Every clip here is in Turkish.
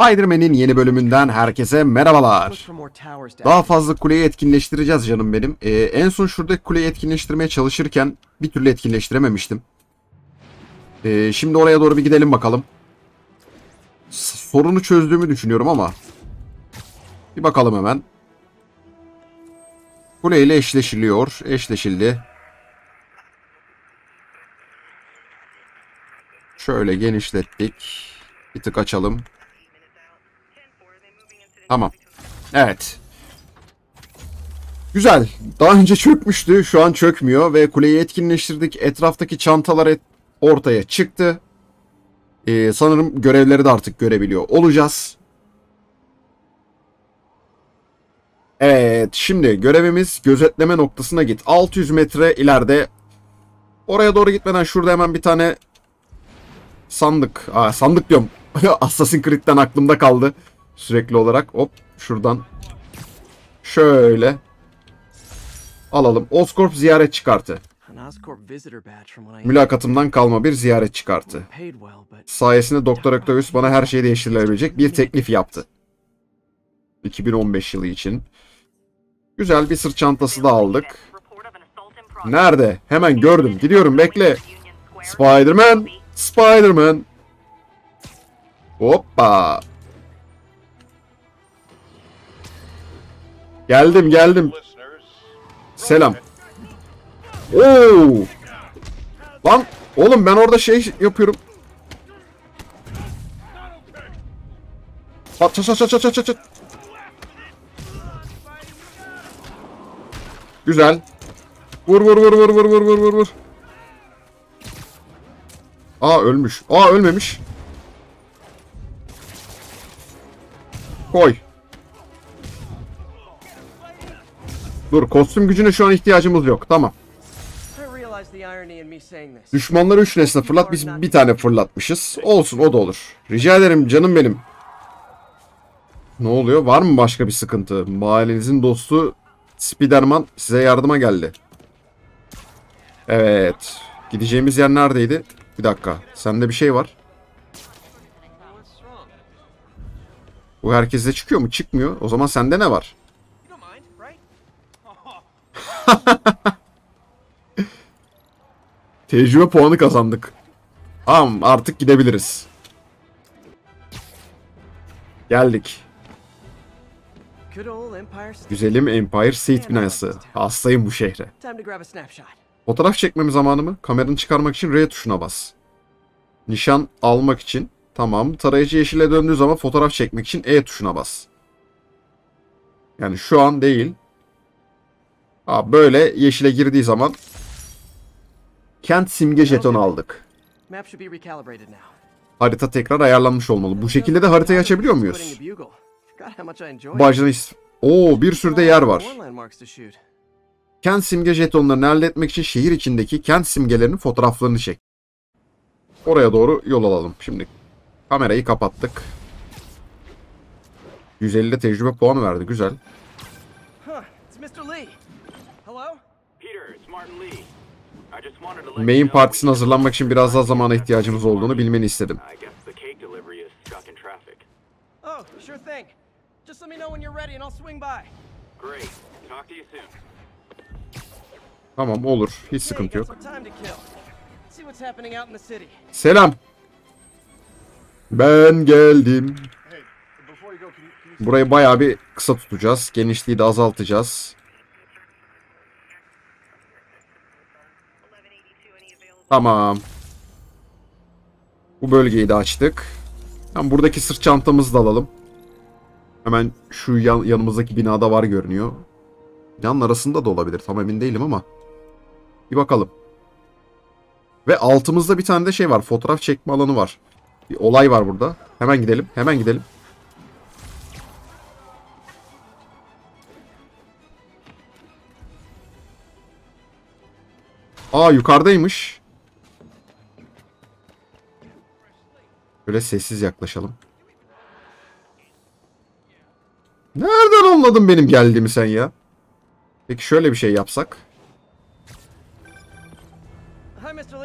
Spider-Man'in yeni bölümünden herkese merhabalar. Daha fazla kuleyi etkinleştireceğiz canım benim. En son şuradaki kuleyi etkinleştirmeye çalışırken bir türlü etkinleştirememiştim. Şimdi oraya doğru bir gidelim bakalım. Sorunu çözdüğümü düşünüyorum ama. Bir bakalım hemen. Kuleyle eşleşiliyor. Eşleşildi. Şöyle genişlettik. Bir tık açalım. Tamam. Evet. Güzel. Daha önce çökmüştü. Şu an çökmüyor. Ve kuleyi etkinleştirdik. Etraftaki çantalar ortaya çıktı. Sanırım görevleri de artık görebiliyor olacağız. Evet. Şimdi görevimiz gözetleme noktasına git. 600 metre ileride. Oraya doğru gitmeden şurada hemen bir tane sandık. Sandık diyorum. Assassin's Creed'den aklımda kaldı. Sürekli olarak. Hop. Şuradan. Şöyle. Alalım. Oscorp ziyaretçi kartı. Mülakatımdan kalma bir ziyaretçi kartı. Sayesinde Doktor Octavius bana her şeyi değiştirilebilecek bir teklif yaptı. 2015 yılı için. Güzel bir sırt çantası da aldık. Nerede? Hemen gördüm. Gidiyorum, bekle. Spider-Man. Spider-Man. Hoppa. Geldim. Selam. Oo! Lan oğlum ben orada şey yapıyorum. Çat. Güzel. Vur. Ölmüş. Ölmemiş. Koy. Dur, kostüm gücüne şu an ihtiyacımız yok. Tamam. Düşmanları 3 nesne fırlat. Biz bir tane fırlatmışız. Olsun, o da olur. Rica ederim canım benim. Ne oluyor? Var mı başka bir sıkıntı? Mahallenizin dostu Spiderman size yardıma geldi. Evet. Gideceğimiz yer neredeydi? Bir dakika. Sende bir şey var. Bu herkeste çıkıyor mu? Çıkmıyor. O zaman sende ne var? Tecrübe puanı kazandık. Tamam, artık gidebiliriz. Geldik. Güzelim Empire State binası. Hastayım bu şehre. Fotoğraf çekmem zamanı mı? Kameranı çıkarmak için R tuşuna bas. Nişan almak için. Tamam. Tarayıcı yeşile döndüğü zaman fotoğraf çekmek için E tuşuna bas. Yani şu an değil. Böyle yeşile girdiği zaman kent simge jetonu aldık. Harita tekrar ayarlanmış olmalı. Bu şekilde de haritayı açabiliyor muyuz? Bir sürü de yer var. Kent simge jetonlarını elde etmek için şehir içindeki kent simgelerinin fotoğraflarını çek. Oraya doğru yol alalım. Şimdi kamerayı kapattık. 150 tecrübe puanı verdi. Güzel. Main partisine hazırlanmak için biraz daha zamana ihtiyacımız olduğunu bilmeni istedim. Tamam, olur. Hiç sıkıntı yok. Selam. Ben geldim. Burayı bayağı bir kısa tutacağız. Genişliği de azaltacağız. Tamam. Bu bölgeyi de açtık. Buradaki sırt çantamızı da alalım. Hemen şu yanımızdaki binada var görünüyor. Binanın arasında da olabilir. Tam emin değilim ama. Bir bakalım. Ve altımızda bir tane de şey var. Fotoğraf çekme alanı var. Bir olay var burada. Hemen gidelim. Yukarıdaymış. Böyle sessiz yaklaşalım. Nereden anladın benim geldiğimi sen ya? Peki şöyle bir şey yapsak.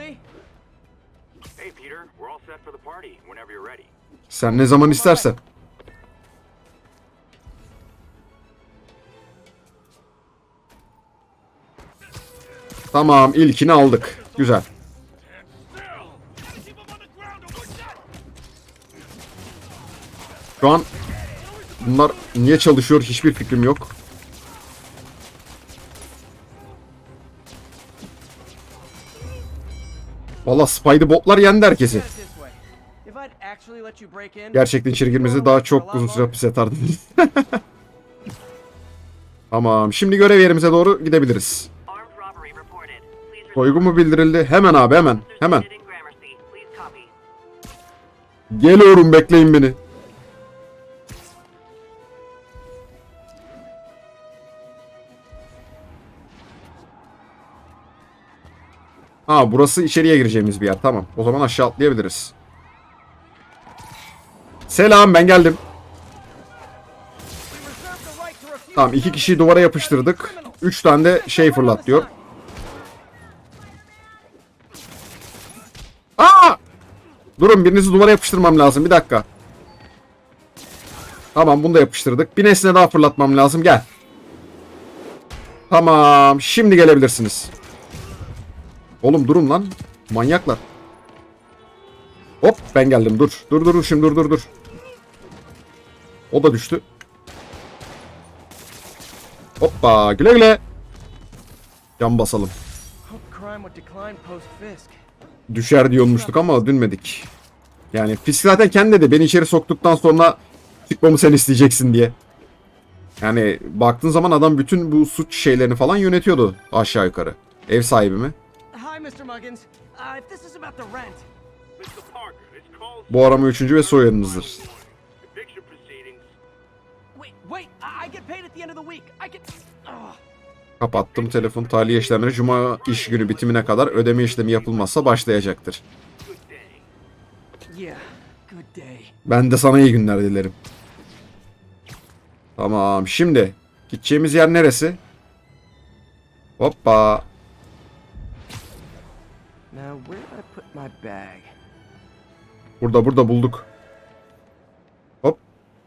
Sen ne zaman istersen. Tamam, ilkini aldık. Güzel. Şu an bunlar niye çalışıyor hiçbir fikrim yok. Valla Spidey botlar yendi herkesi. Gerçekten içeri girmemizi daha çok uzun süre hapis yatardınız. Tamam, şimdi görev yerimize doğru gidebiliriz. Soygun mu bildirildi? Hemen abi, hemen. Hemen. Geliyorum, bekleyin beni. Ha, burası içeriye gireceğimiz bir yer. Tamam. O zaman aşağı atlayabiliriz. Selam, ben geldim. Tamam, 2 kişiyi duvara yapıştırdık. 3 tane de şey fırlat diyor. Aa! Durun, birinizi duvara yapıştırmam lazım. Bir dakika. Tamam, bunu da yapıştırdık. Bir nesne daha fırlatmam lazım. Gel. Tamam, şimdi gelebilirsiniz. Oğlum durun lan. Manyaklar. Hop, ben geldim. Dur. Dur şimdi dur. O da düştü. Hoppa, güle güle. Can basalım. Düşer diyormuştuk ama dünmedik. Yani Fisk zaten kendi dedi beni içeri soktuktan sonra çıkmamı sen isteyeceksin diye. Yani baktığın zaman adam bütün bu suç şeylerini falan yönetiyordu aşağı yukarı. Ev sahibi mi? Bu arama 3. ve soyadınızdır. Kapattım telefon. Tahliye işlemleri Cuma iş günü bitimine kadar ödeme işlemi yapılmazsa başlayacaktır. Ben de sana iyi günler dilerim. Tamam, şimdi gideceğimiz yer neresi? Hoppa. Burada bulduk. Hop.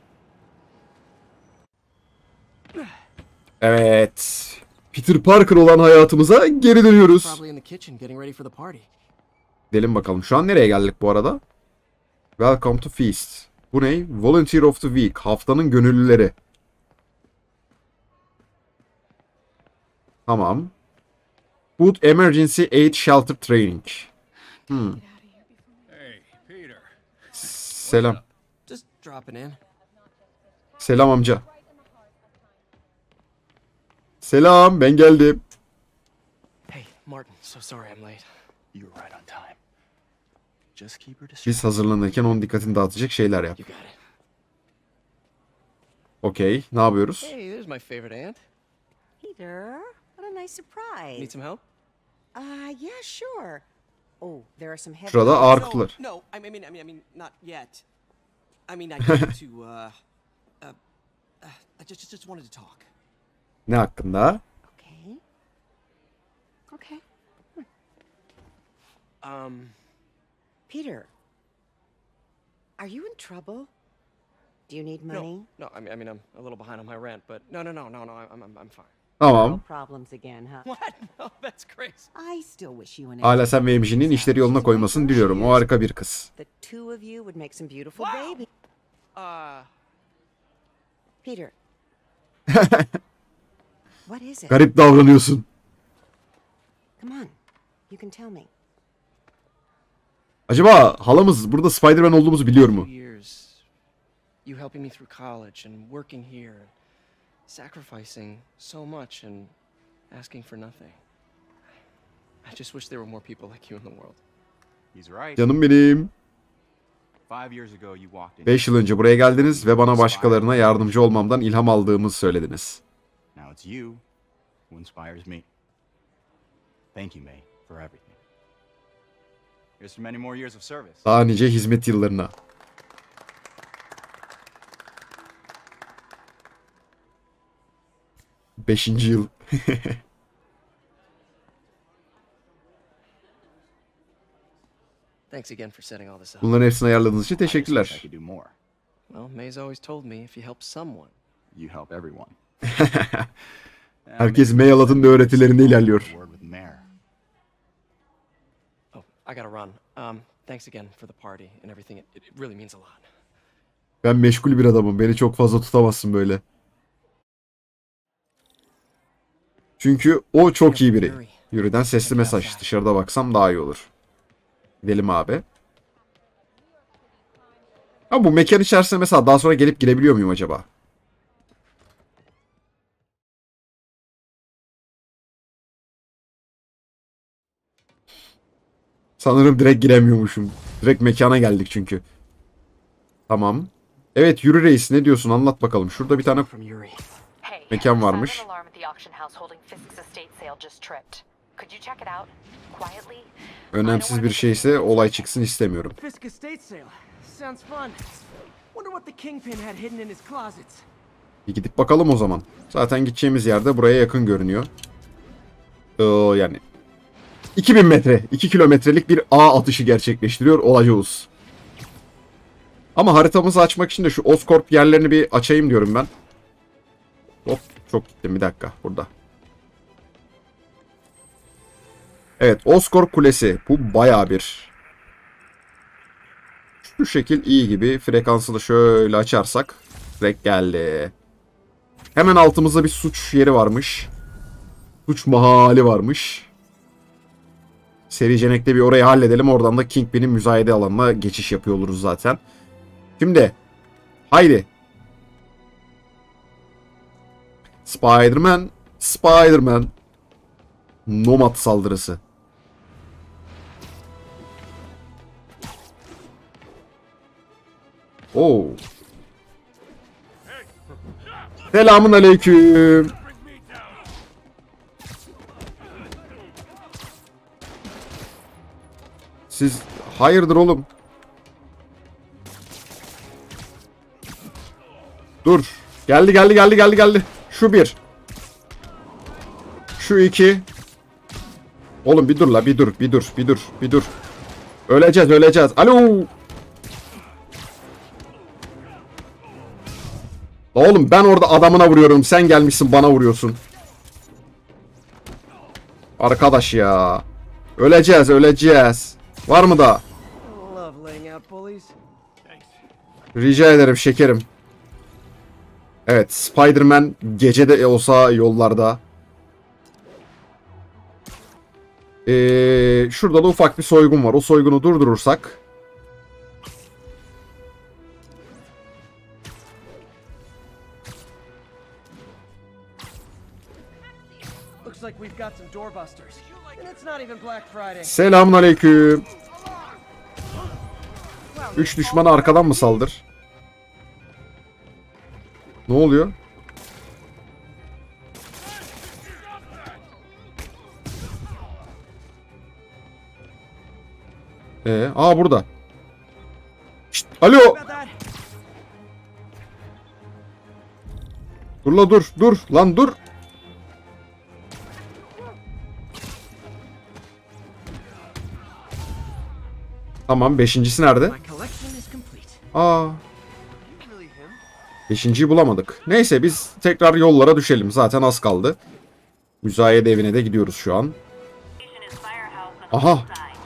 Evet. Peter Parker olan hayatımıza geri dönüyoruz. Gidelim bakalım. Şu an nereye geldik bu arada? Welcome to Feast. Bu ne? Volunteer of the Week. Haftanın gönüllüleri. Tamam. Food Emergency Aid Shelter Training. Selam. Selam amca. Selam, ben geldim. Biz hazırlanırken onun dikkatini dağıtacak şeyler yap. Okey, ne yapıyoruz? Peter, what a nice surprise. Need some help? Yeah, sure. Oh, there are some heavy... Şurada ağır kutular. No, I mean, not yet. I mean, I need to, I just wanted to talk. Ne hakkında? Okay. Okay. Peter, are you in trouble? Do you need money? No, I mean, I'm a little behind on my rent, but no, I'm fine. Tamam. No problems again, huh? What? No, that's crazy. I still wish you and Hala sen ve Emjin'in işleri yoluna koymasını diliyorum. O harika bir kız. The two of you would make some beautiful baby. Peter. What is it? Garip davranıyorsun. Come on. You can tell me. Acaba halamız burada Spider-Man olduğumuzu biliyor mu? Years, you helping me through college and working here, sacrificing so much and asking for nothing. I just wish there were more people like you in the world. He's right. Canım benim. 5 years ago you walked in. 5 yıl önce buraya geldiniz ve bana başkalarına yardımcı olmamdan ilham aldığımızı söylediniz. Now it's you who inspires me. Thank you, May, for everything. Here's to many more years of service. Daha nice hizmet yıllarına. Beşinci yıl. Thanks again for setting all this up. Bunların hepsini ayarladığınız için I wish I teşekkürler. could do more. Well, May's always told me if you help someone, You help everyone. Herkes May Alat'ın da öğretilerinde ilerliyor. Word with Mayor. I gotta run. Thanks again for the party and everything. It really means a lot. Ben meşgul bir adamım. Beni çok fazla tutamazsın böyle. Çünkü o çok iyi biri. Yuri'den sesli mesaj. Dışarıda baksam daha iyi olur. Gidelim abi. Ha, bu mekan içerisinde mesela daha sonra gelip girebiliyor muyum acaba? Sanırım direkt giremiyormuşum. Direkt mekana geldik çünkü. Tamam. Evet, Yuri Reis, ne diyorsun? Anlat bakalım. Şurada bir tane mekan varmış. Önemsiz bir şeyse olay çıksın istemiyorum. Fisk estate sale. Sounds fun. Wonder what the Kingpin had hidden in his closets. Bir gidip bakalım o zaman. Zaten gideceğimiz yerde buraya yakın görünüyor. Yani 2000 metre, 2 kilometrelik bir ağ atışı gerçekleştiriyor olacağız. Ama haritamızı açmak için de şu Oscorp yerlerini bir açayım diyorum ben. Hop, çok gittim, bir dakika burada. Evet, Oscorp Kulesi. Bu bayağı bir. Şu şekil iyi gibi. Frekansını şöyle açarsak. Direkt geldi. Hemen altımızda bir suç yeri varmış. Suç mahalli varmış. Seri Cenek'te bir orayı halledelim. Oradan da Kingpin'in müzayede alanına geçiş yapıyor oluruz zaten. Şimdi. Haydi. Spider-Man. Spider-Man. Nomad saldırısı. Oo. Selamun aleyküm. Siz hayırdır oğlum? Dur. Geldi. Şu bir. Şu iki. Oğlum bir dur la, bir dur. Öleceğiz. Alo. La oğlum, ben orada adamına vuruyorum. Sen gelmişsin bana vuruyorsun. Arkadaş ya. Öleceğiz. Var mı da? Rica ederim şekerim. Evet, Spider-Man gecede olsa yollarda. Şurada da ufak bir soygun var. O soygunu durdurursak. Selamun aleyküm. 3 düşmana arkadan mı saldır? Ne oluyor? Burada. Şşt, alo. Dur la, dur. Lan dur. Tamam, beşincisi nerede? Beşinciyi bulamadık. Neyse, biz tekrar yollara düşelim. Zaten az kaldı. Müzayede evine de gidiyoruz şu an. Aha.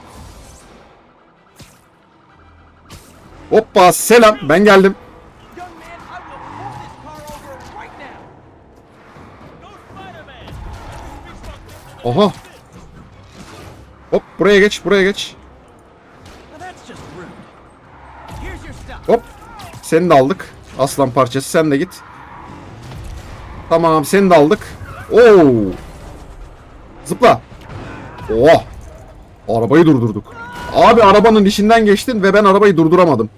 Hoppa, selam, ben geldim. Aha. Hop, buraya geç. Hop. Seni de aldık. Aslan parçası, sen de git. Tamam, seni de aldık. Oo. Zıpla. Oh. Arabayı durdurduk. Abi, arabanın içinden geçtin ve ben arabayı durduramadım.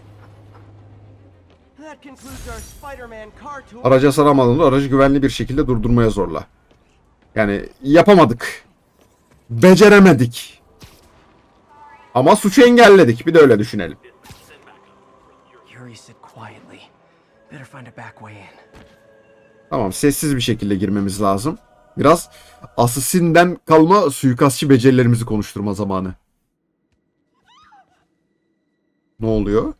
Araca saramadığında aracı güvenli bir şekilde durdurmaya zorla. Yani yapamadık. Beceremedik. Ama suçu engelledik. Bir de öyle düşünelim. Tamam, sessiz bir şekilde girmemiz lazım. Biraz Assassin'den kalma suikastçı becerilerimizi konuşturma zamanı. Ne oluyor?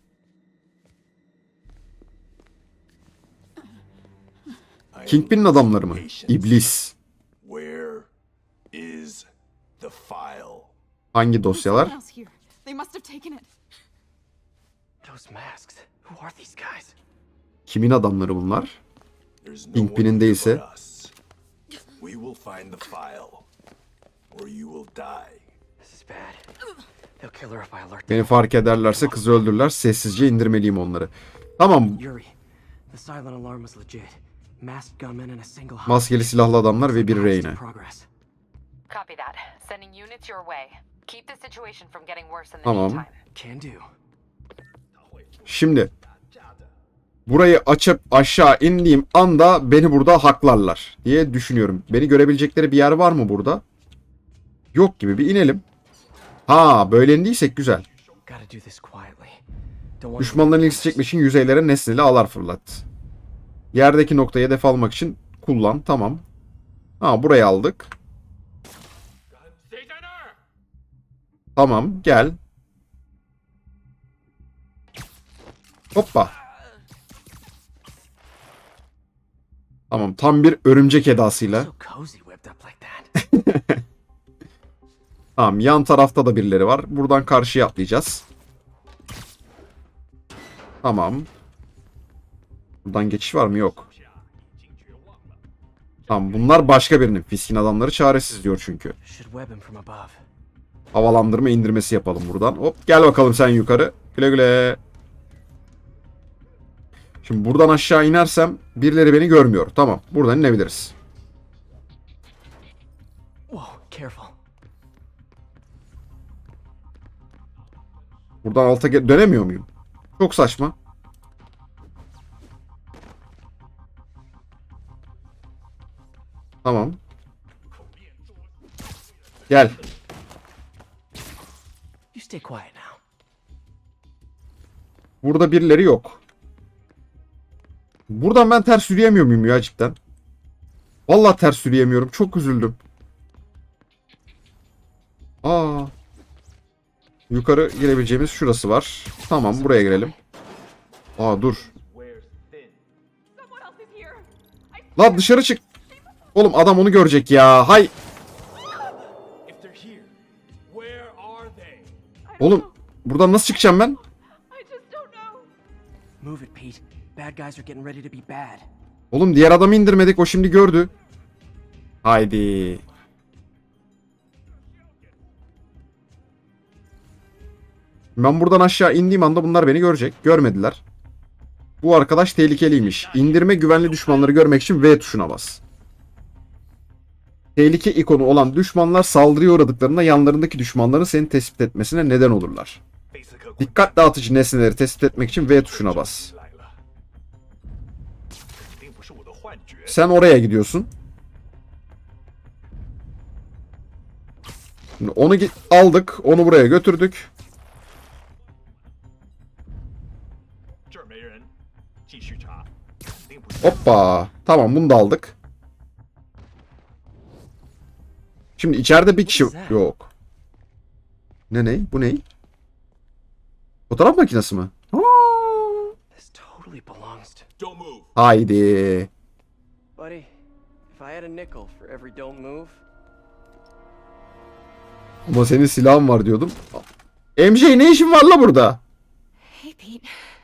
Kingpin'in adamları mı? İblis. Hangi dosyalar? Someone else here. They must have taken it. Those masks. Who are these guys? Kimin adamları bunlar? There's no Kingpin'in one here değilse. but us. We will find the file, or you will die. This is bad. They'll kill her if I alert them. Beni fark ederlerse kızı öldürürler. Sessizce indirmeliyim onları. Tamam. Yuri, the silent alarm was legit. Masked gunmen and a single Maskeli silahlı adamlar ve bir reyne. progress. Copy that. Sending units your way. Keep the situation from getting worse in the Tamam. meantime. Can do. Şimdi burayı açıp aşağı indiğim anda beni burada haklarlar diye düşünüyorum. Beni görebilecekleri bir yer var mı burada? Yok gibi. Bir inelim. Ha, böyle indiysek güzel. Gotta do this quietly. Don't want Düşmanların ilgisi çekmek için yüzeylere nesneli ağlar fırlat. Yerdeki noktayı hedef almak için kullan. Tamam. Ha, burayı aldık. Tamam, gel. Hoppa. Tamam, tam bir örümcek edasıyla. so cozy whipped up like that. Tamam, yan tarafta da birileri var. Buradan karşıya atlayacağız. Tamam. Buradan geçiş var mı? Yok. Tamam, bunlar başka birinin. Fisk'in adamları çaresiz diyor çünkü. Should web him from above. Havalandırma indirmesi yapalım buradan. Hop, gel bakalım sen yukarı. Güle güle. Şimdi buradan aşağı inersem birileri beni görmüyor. Tamam, buradan inebiliriz. Whoa, careful. Buradan alta dönemiyor muyum? Çok saçma. Tamam. Gel. You stay quiet now. Burada birileri yok. Buradan ben ters yürüyemiyor muyum ya cidden? Vallahi ters yürüyemiyorum. Çok üzüldüm. Aa. Yukarı girebileceğimiz şurası var. Tamam, buraya girelim. Aa, dur. Someone else is here. Lan dışarı çık. Oğlum adam onu görecek ya. Hay. If they're here, where are they? Oğlum buradan nasıl çıkacağım ben? I just don't know. Move it, Pete. Bad guys are getting ready to be bad. Oğlum diğer adamı indirmedik. O şimdi gördü. Haydi. Ben buradan aşağı indiğim anda bunlar beni görecek. Görmediler. Bu arkadaş tehlikeliymiş. İndirme güvenli düşmanları görmek için V tuşuna bas. Tehlike ikonu olan düşmanlar saldırıya uğradıklarında yanlarındaki düşmanların seni tespit etmesine neden olurlar. 贝斯克 Dikkat dağıtıcı nesneleri tespit etmek için V tuşuna bas. 来了，肯定不是我的幻觉。 Sen oraya gidiyorsun. Şimdi onu aldık. Onu buraya götürdük. 这儿没人，继续查，肯定不是。 Hoppa. Tamam, bunu da aldık. Şimdi içeride bir kişi yok. Ne? Bu ne? Fotoğraf makinesi mi? This totally belongs to... Don't move. Haydi. Buddy, if I had a nickel for every don't move... Ama senin silahın var diyordum. MJ, ne işin var la burada? Hey, Pete.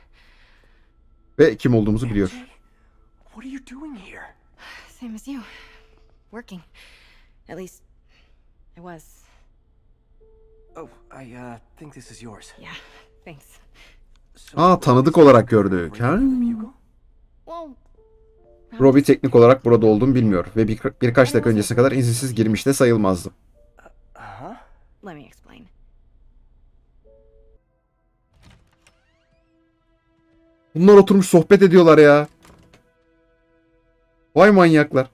Ve kim olduğumuzu biliyor. What are you doing here? Same as you. Working. At least, I was. Oh, I think this is yours. Yeah, thanks. So, Aa, tanıdık olarak gördük. Ha? Well, Robbie teknik olarak burada olduğumu bilmiyor. Ve birkaç dakika öncesine kadar izinsiz girmiş de sayılmazdı. Uh-huh. let me explain. Bunlar oturmuş sohbet ediyorlar ya. Vay manyaklar.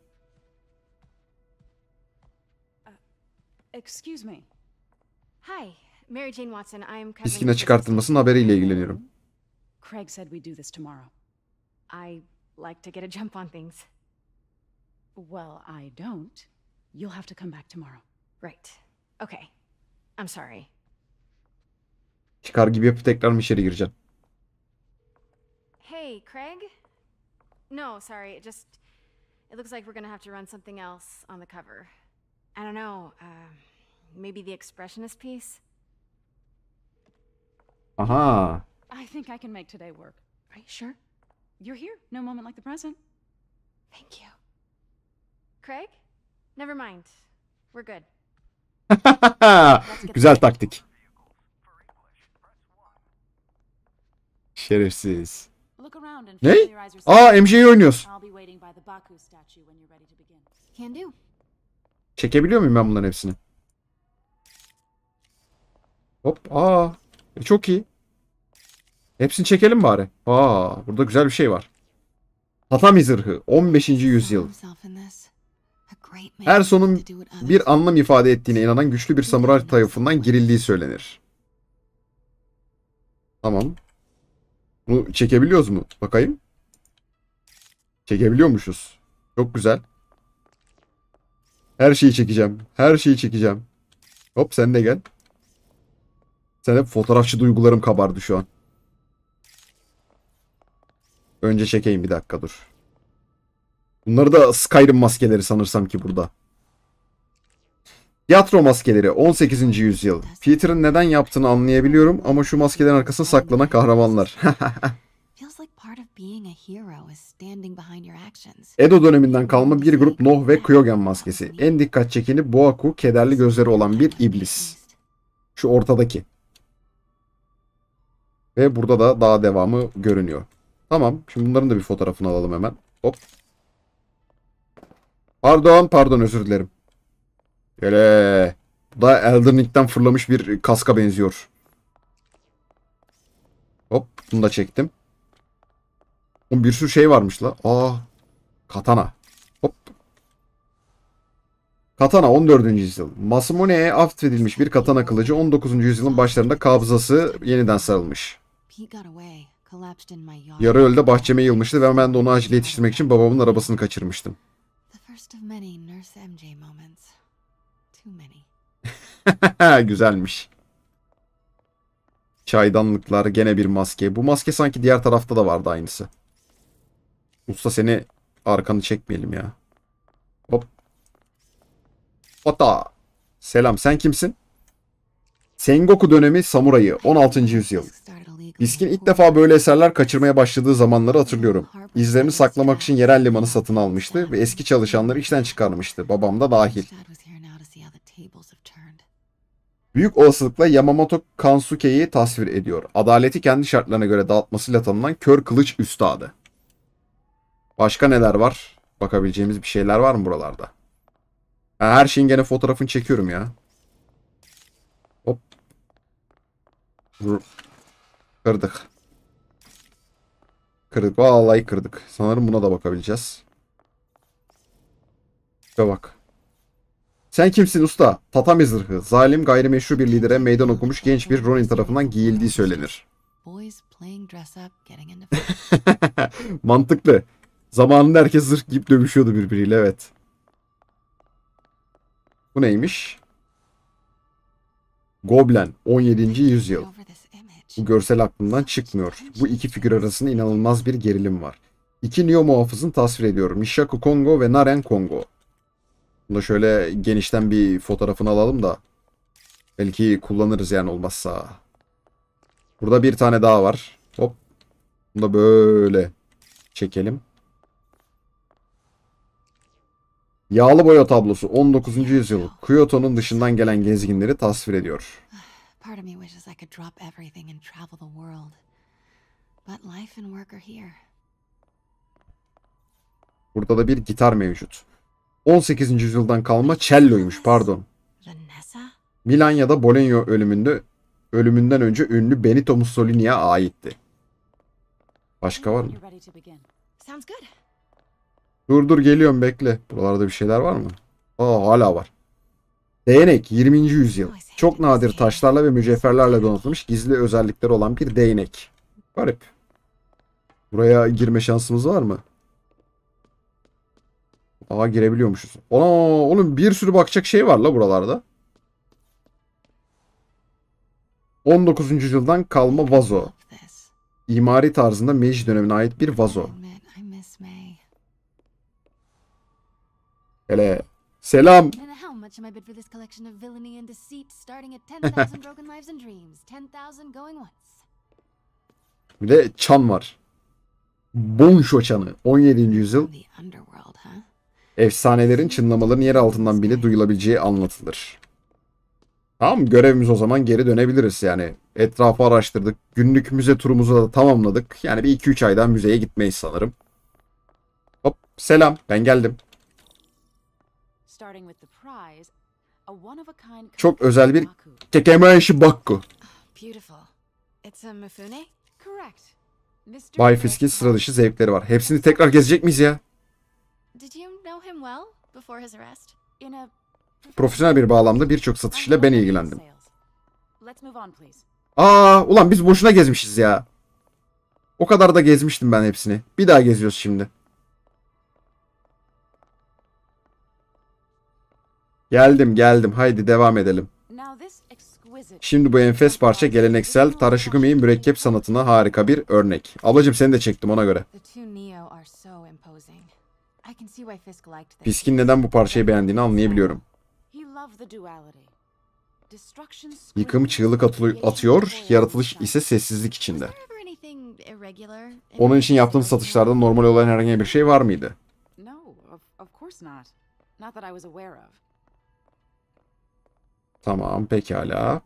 Excuse me. Hi, Mary Jane Watson. I'm covering Fiskine çıkartılmasının haberiyle ilgileniyorum. Craig said we'd do this tomorrow. I like to get a jump on things. Well, I don't. You'll have to come back tomorrow. Right. Okay. I'm sorry. Çıkar gibi yapıp tekrar mı içeri gireceğim? Hey, Craig? No, sorry. It looks like we're gonna have to run something else on the cover. I don't know. maybe the expressionist piece? Aha. I think I can make today work. Are you sure? You're here. No moment like the present. Thank you. Craig? Never mind. We're good. Güzel taktik. Şerefsiz. Look around and Ne? familiarize yourself. Aa, MJ'yi oynuyoruz. I'll be waiting by the Baku statue when you're ready to begin. Can do. Çekebiliyor muyum ben bunların hepsini? Hop. Aa. Çok iyi. Hepsini çekelim bari. Aa, burada güzel bir şey var. Tatami zırhı. 15. yüzyıl. Her sonun bir anlam ifade ettiğine inanan güçlü bir samuray tarafından girildiği söylenir. Tamam. Bunu çekebiliyoruz mu? Bakayım. Çekebiliyormuşuz. Çok güzel. Her şeyi çekeceğim. Her şeyi çekeceğim. Hop sen de gel. Sen hep fotoğrafçı duygularım kabardı şu an. Önce çekeyim bir dakika dur. Bunları da Skyrim maskeleri sanırsam ki burada. Tiyatro maskeleri 18. yüzyıl. Peter'ın neden yaptığını anlayabiliyorum ama şu maskelerin arkasında saklanan kahramanlar. Edo döneminden kalma bir grup Noh ve Kyogen maskesi. En dikkat çekeni Boaku, kederli gözleri olan bir iblis. Şu ortadaki. Ve burada da daha devamı görünüyor. Tamam. Şimdi bunların da bir fotoğrafını alalım hemen. Hop. Pardon özür dilerim. Böyle. Bu da Elden Ring'den fırlamış bir kaska benziyor. Hop. Bunu da çektim. Bir sürü şey varmış la. Aa. Katana. Hop. Katana 14. yüzyıl. Masamune'ye affedilmiş bir katana kılıcı 19. yüzyılın başlarında kabzası yeniden sarılmış. Yarı ölde bahçeme yığılmıştı ve ben de onu acil yetiştirmek için babamın arabasını kaçırmıştım. Güzelmiş. Çaydanlıklar, gene bir maske. Bu maske sanki diğer tarafta da vardı aynısı. Usta seni arkanı çekmeyelim ya. Hop. Ota. Selam, sen kimsin? Sengoku dönemi samurayı 16. yüzyıl. Biskin ilk defa böyle eserler kaçırmaya başladığı zamanları hatırlıyorum. İzlerini saklamak için yerel limanı satın almıştı ve eski çalışanları işten çıkarmıştı. Babam da dahil. Büyük olasılıkla Yamamoto Kansuke'yi tasvir ediyor. Adaleti kendi şartlarına göre dağıtmasıyla tanınan kör kılıç üstadı. Başka neler var? Bakabileceğimiz bir şeyler var mı buralarda? Her şeyin gene fotoğrafını çekiyorum ya. Hop. Kırdık. Vallahi kırdık. Sanırım buna da bakabileceğiz. Şuna bak. Sen kimsin usta? Tatami zırhı. Zalim gayrimeşru bir lidere meydan okumuş genç bir Ronin tarafından giyildiği söylenir. Mantıklı. Zamanında herkes zırh giyip dövüşüyordu birbiriyle, evet. Bu neymiş? Goblen 17. yüzyıl. Bu görsel aklımdan çıkmıyor. Bu iki figür arasında inanılmaz bir gerilim var. İki Neo muhafızın tasvir ediyor. Mishaku Kongo ve Naren Kongo. Bunu da şöyle genişten bir fotoğrafını alalım da. Belki kullanırız yani olmazsa. Burada bir tane daha var. Hop. Bunu da böyle çekelim. Yağlı boya tablosu 19. yüzyıl. Kyoto'nun dışından gelen gezginleri tasvir ediyor. Burada da bir gitar mevcut. 18. yüzyıldan kalma cello'ymuş, pardon. Milanya'da Bologna ölümünden önce ünlü Benito Mussolini'ye aitti. Başka var mı? Dur geliyorum, bekle. Buralarda bir şeyler var mı? Hala var. Değnek 20. yüzyıl. Çok nadir taşlarla ve mücevherlerle donatılmış gizli özellikleri olan bir değnek. Garip. Buraya girme şansımız var mı? Girebiliyormuşuz. Oğlum bir sürü bakacak şey var la buralarda. 19. yüzyıldan kalma vazo. İmari tarzında Meiji dönemine ait bir vazo. Hele. Selam. much am I bid for this collection of villainy and deceit, starting at 10,000 broken lives and dreams, 10,000 going once. Bir de çan var. Bonsho çanı. 17. yüzyıl. The underworld, huh? Efsanelerin çınlamaların yer altından bile duyulabileceği anlatılır. Tamam, görevimiz o zaman, geri dönebiliriz yani. Etrafı araştırdık. Günlük müze turumuzu da tamamladık. Yani bir 2-3 aydan müzeye gitmeyiz sanırım. Hop, selam, ben geldim. Çok özel bir Kekemeshi Bakku. Beautiful. It's a Mifune? Correct. Bay Fisk'in sıra dışı zevkleri var. Hepsini tekrar gezecek miyiz ya? Did you know him well before his arrest? Profesyonel bir bağlamda birçok satışıyla ben ilgilendim. Let's move on, please. Ulan biz boşuna gezmişiz ya. O kadar da gezmiştim ben hepsini. Bir daha geziyoruz şimdi. Geldim. Haydi devam edelim. Şimdi bu enfes parça geleneksel Tarashikumi'nin mürekkep sanatına harika bir örnek. Ablacım seni de çektim ona göre. Fisk'in neden bu parçayı beğendiğini anlayabiliyorum. Yıkım çığlık atıyor, yaratılış ise sessizlik içinde. Onun için yaptığın satışlarda normal olan herhangi bir şey var mıydı? Tamam, pekala.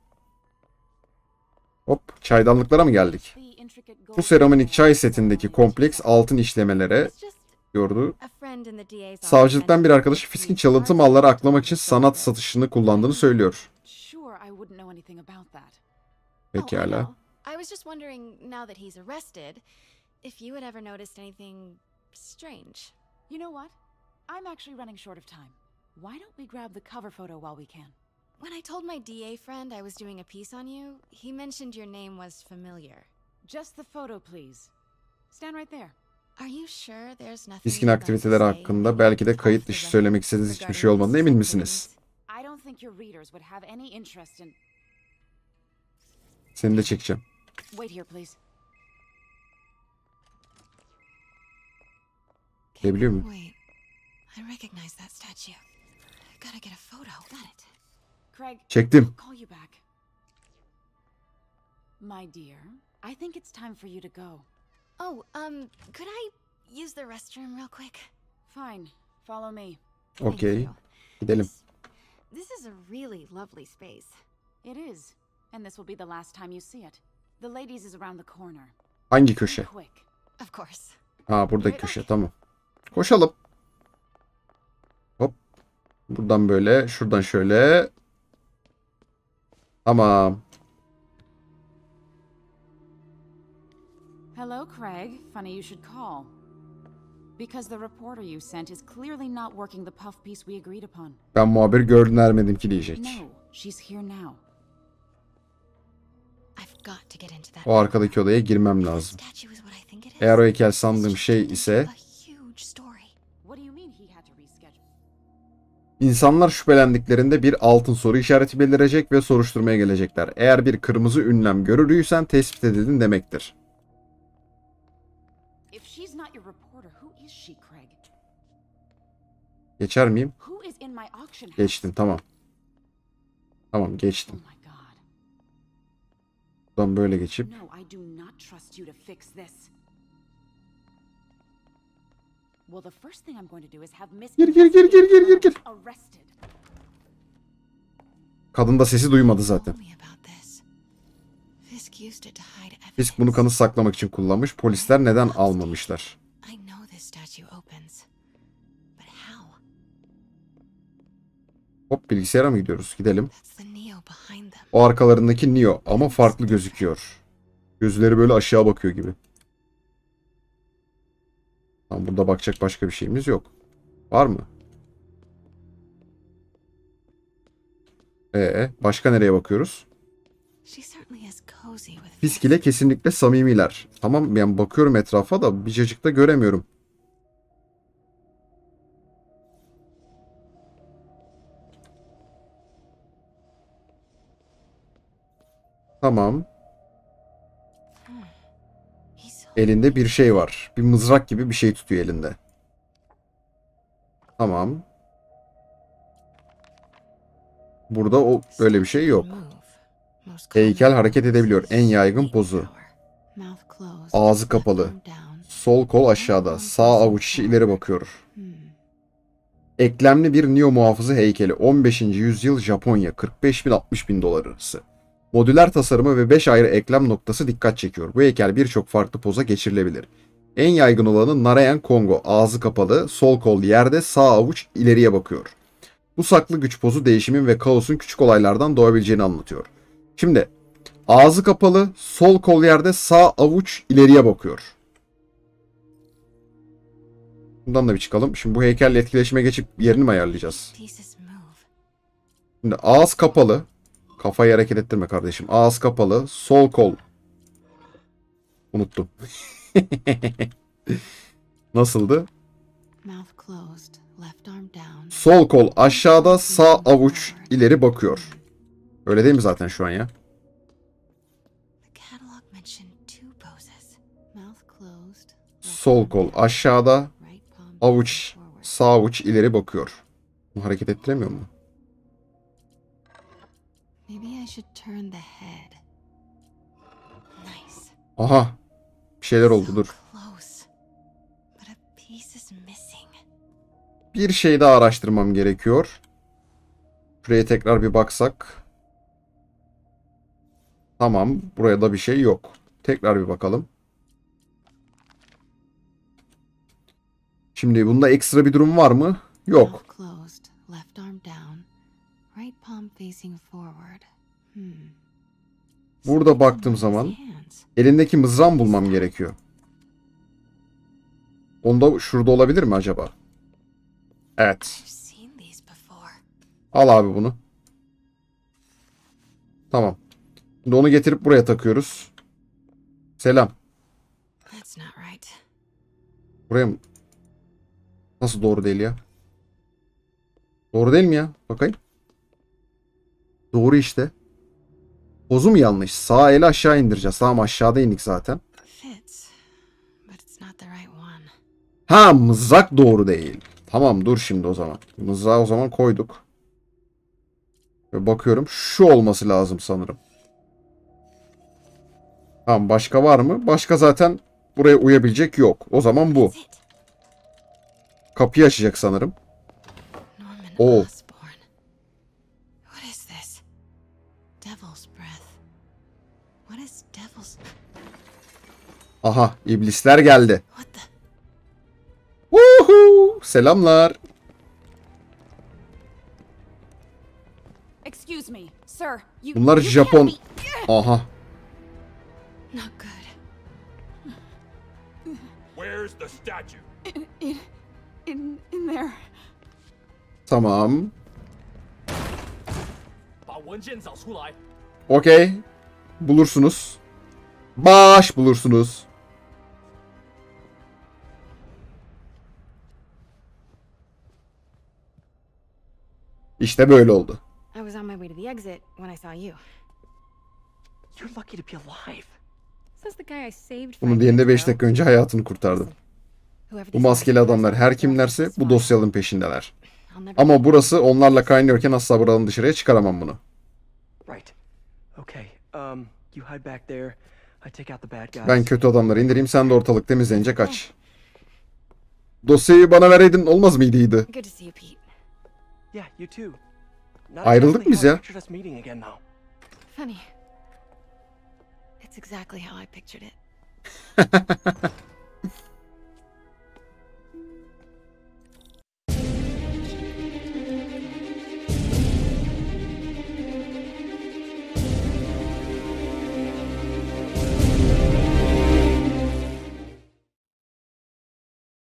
Hop, çaydanlıklara mı geldik? Bu seramik çay setindeki kompleks altın işlemelere gördü. Savcılıktan bir arkadaşı Fisk'in çalıntı malları aklamak için sanat satışını kullandığını söylüyor. Pekala. I was just wondering, now that he's arrested, if you had ever noticed anything strange. You know what? I'm actually running short of time. Why don't we grab the cover photo while we can? When I told my DA friend I was doing a piece on you, he mentioned your name was familiar. Just the photo, please. Stand right there. Are you sure there's nothing? Fisk'in aktiviteleri hakkında belki de kayıt dışı söylemek istediğiniz hiçbir şey olmadığına emin misiniz? I don't think your readers would have any interest in. Seni de çekeceğim. Wait here, please. Gidebiliyor muyum? Wait. I recognize that statue. Gotta get a photo. Got it. Craig, Çektim. call you back. My dear, I think it's time for you to go. Oh, could I use the restroom real quick? Fine. Follow me. Okey. Gidelim. This is a really lovely space. It is. And this will be the last time you see it. The ladies is around the corner. Hangi köşe? Quick. Of course. Buradaki köşe, tamam. Koşalım. Hop. Buradan böyle, şuradan şöyle. Tamam. Hello, Craig. Funny you should call. Because the reporter you sent is clearly not working the puff piece we agreed upon. Ben muhabir gördün ermedim ki diyecek. No, she's here now. I've got to get into that. O arkadaki odaya girmem lazım. Eğer o heykel sandığım şey ise... What do you mean he had to reschedule? İnsanlar şüphelendiklerinde bir altın soru işareti belirecek ve soruşturmaya gelecekler. Eğer bir kırmızı ünlem görülüysen tespit edildin demektir. If she's not your reporter, who is she, Craig? Geçer miyim? Who is in my auction house? Geçtim, tamam. Tamam, geçtim. Oh my god. Buradan böyle geçip... No, I do not trust you to fix this. Well, the first thing I'm going to do is have Miss Gir. arrested. Kadın da sesi duymadı zaten. Fisk bunu kanıt saklamak için kullanmış. Polisler neden almamışlar? Hop, bilgisayara mı gidiyoruz? Gidelim. O arkalarındaki Neo ama farklı gözüküyor. Gözleri böyle aşağı bakıyor gibi. Tamam, burada bakacak başka bir şeyimiz yok. Var mı? Başka nereye bakıyoruz? Fisk ile kesinlikle samimiler. Tamam, ben bakıyorum etrafa da bir cacık da göremiyorum. Tamam. Elinde bir şey var. Bir mızrak gibi bir şey tutuyor elinde. Tamam. Burada o öyle bir şey yok. Heykel hareket edebiliyor. En yaygın pozu. Ağzı kapalı. Sol kol aşağıda. Sağ avuç içi ileri bakıyor. Eklemli bir Neo muhafızı heykeli. 15. yüzyıl Japonya. 45.000-60.000 dolar arası. Modüler tasarımı ve 5 ayrı eklem noktası dikkat çekiyor. Bu heykel birçok farklı poza geçirilebilir. En yaygın olanı Narayan Kongo. Ağzı kapalı, sol kol yerde, sağ avuç ileriye bakıyor. Bu saklı güç pozu değişimin ve kaosun küçük olaylardan doğabileceğini anlatıyor. Şimdi ağzı kapalı, sol kol yerde, sağ avuç ileriye bakıyor. Bundan da bir çıkalım. Şimdi bu heykelle etkileşime geçip yerini mi ayarlayacağız? Şimdi ağız kapalı. Kafayı hareket ettirme kardeşim. Ağız kapalı, sol kol. Unuttum. Nasıldı? Sol kol aşağıda, sağ avuç ileri bakıyor. Öyle değil mi zaten şu an ya? Sol kol aşağıda, avuç, sağ avuç ileri bakıyor. Bunu hareket ettiremiyor mu? Aha. Bir şeyler oldu, dur. Bir şey daha araştırmam gerekiyor. Şuraya tekrar bir baksak. Tamam. Buraya da bir şey yok. Tekrar bir bakalım. Şimdi bunda ekstra bir durum var mı? Yok. Burada baktığım zaman elindeki mızrağımı bulmam gerekiyor. Onda şurada olabilir mi acaba? Evet. Al abi bunu. Tamam. Şimdi onu getirip buraya takıyoruz. Selam. Buraya mı? Nasıl doğru değil ya? Doğru değil mi ya? Bakayım. Doğru işte. Pozu mu yanlış? Sağ eli aşağı indireceğiz. Tamam, aşağıda indik zaten. Ha, mızrak doğru değil. Tamam, dur şimdi o zaman. Mızrağı o zaman koyduk. Ve bakıyorum, şu olması lazım sanırım. Tamam, başka var mı? Başka zaten buraya uyabilecek yok. O zaman bu. Kapıyı açacak sanırım. Oo. Aha, iblisler geldi. Woohoo! Selamlar. Bunlar Japon. Aha. Where's the statue? In there. Tamam. Okey. Bulursunuz. Bulursunuz. İşte böyle oldu. Bunun diğerinde 5 dakika önce hayatını kurtardım. Bu maskeli adamlar her kimlerse bu dosyaların peşindeler. Ama burası onlarla kaynıyorken asla buradan dışarıya çıkaramam bunu. Ben kötü adamları indireyim, sen de ortalık temizlenince kaç. Dosyayı bana vereydin olmaz mıydı? Ayrıldık biz ya. Funny. It's exactly how I pictured it.